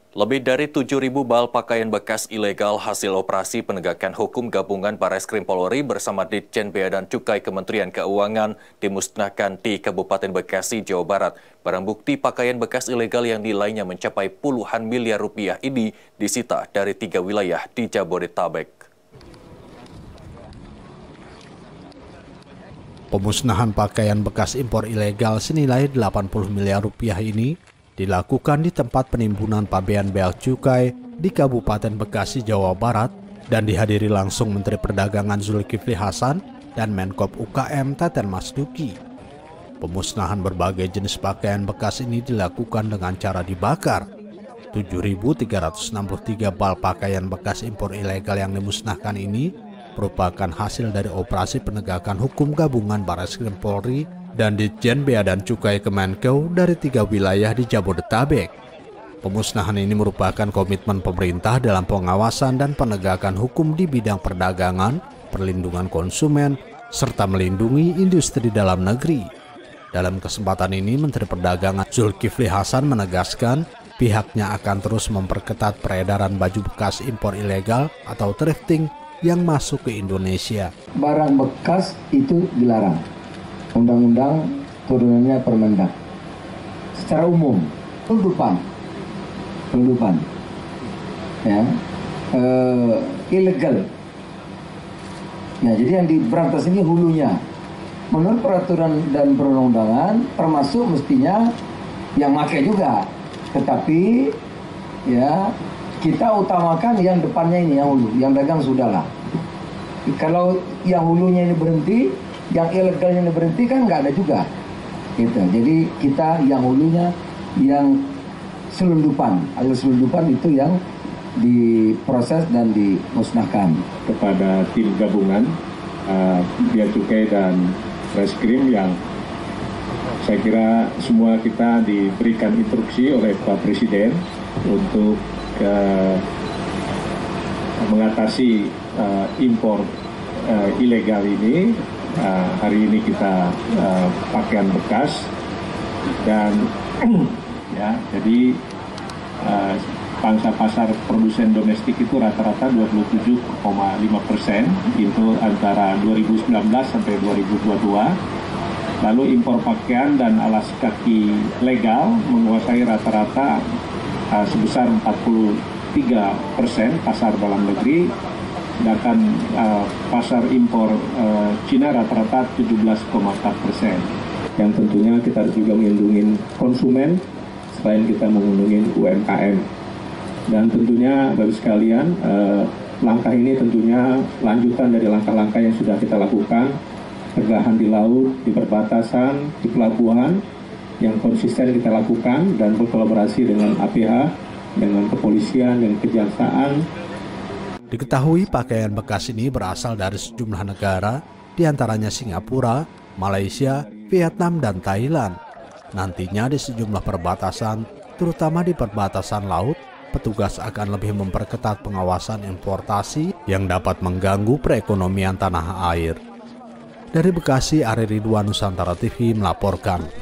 Lebih dari 7.000 bal pakaian bekas ilegal hasil operasi penegakan hukum gabungan Bareskrim Polri bersama Ditjen Bea dan Cukai Kementerian Keuangan dimusnahkan di Kabupaten Bekasi, Jawa Barat. Barang bukti pakaian bekas ilegal yang nilainya mencapai puluhan miliar rupiah ini disita dari 3 wilayah di Jabodetabek. Pemusnahan pakaian bekas impor ilegal senilai 80 miliar rupiah ini dilakukan di tempat penimbunan pabean bea cukai di Kabupaten Bekasi, Jawa Barat dan dihadiri langsung Menteri Perdagangan Zulkifli Hasan dan Menkop UKM Teten Mas Duki. Pemusnahan berbagai jenis pakaian bekas ini dilakukan dengan cara dibakar. 7.363 bal pakaian bekas impor ilegal yang dimusnahkan ini merupakan hasil dari operasi penegakan hukum gabungan Bareskrim Polri dan Ditjen Bea dan Cukai Kemenkeu dari 3 wilayah di Jabodetabek. Pemusnahan ini merupakan komitmen pemerintah dalam pengawasan dan penegakan hukum di bidang perdagangan, perlindungan konsumen, serta melindungi industri dalam negeri. Dalam kesempatan ini, Menteri Perdagangan Zulkifli Hasan menegaskan pihaknya akan terus memperketat peredaran baju bekas impor ilegal atau thrifting yang masuk ke Indonesia. Barang bekas itu dilarang. Undang-undang turunannya Permendak. Secara umum, penyelundupan, ya, ilegal. Nah, jadi yang diberantas ini hulunya. Menurut peraturan dan perundang-undangan, termasuk mestinya yang pakai juga. Tetapi, ya, kita utamakan yang depannya ini, yang hulu, yang dagang sudahlah. Kalau yang hulunya ini berhenti, yang ilegalnya ini berhenti kan nggak ada juga. Gitu. Jadi kita yang hulunya, yang selundupan, alias selundupan itu yang diproses dan dimusnahkan. Kepada tim gabungan Bea Cukai dan Reskrim yang saya kira semua kita diberikan instruksi oleh Pak Presiden untuk mengatasi impor ilegal ini. Hari ini kita pakaian bekas dan ya, jadi pangsa pasar produsen domestik itu rata-rata 27,5% itu antara 2019 sampai 2022. Lalu impor pakaian dan alas kaki legal menguasai rata-rata sebesar 43% pasar dalam negeri. Sedangkan pasar impor Cina rata-rata 17,4%. Yang tentunya kita harus juga melindungi konsumen selain kita melindungi UMKM. Dan tentunya Bapak sekalian, langkah ini tentunya lanjutan dari langkah-langkah yang sudah kita lakukan, pencegahan di laut, di perbatasan, di pelabuhan yang konsisten kita lakukan dan berkolaborasi dengan APH, dengan kepolisian, dengan kejaksaan. Diketahui pakaian bekas ini berasal dari sejumlah negara, diantaranya Singapura, Malaysia, Vietnam, dan Thailand. Nantinya di sejumlah perbatasan, terutama di perbatasan laut, petugas akan lebih memperketat pengawasan importasi yang dapat mengganggu perekonomian tanah air. Dari Bekasi, Ari Ridwan, Nusantara TV melaporkan.